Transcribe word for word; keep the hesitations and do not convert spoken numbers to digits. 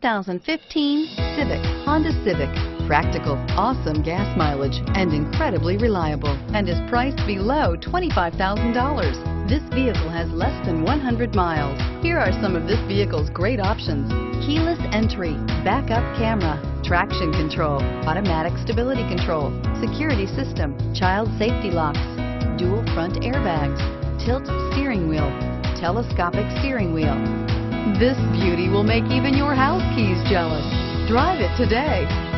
thousand fifteen Civic, Honda Civic. Practical, awesome gas mileage, and incredibly reliable, and is priced below twenty-five thousand dollars. This vehicle has less than one hundred miles. Here are some of this vehicle's great options: keyless entry, backup camera, traction control, automatic stability control, security system, child safety locks, dual front airbags, tilt steering wheel, telescopic steering wheel. This beauty will make even your house keys jealous. Drive it today.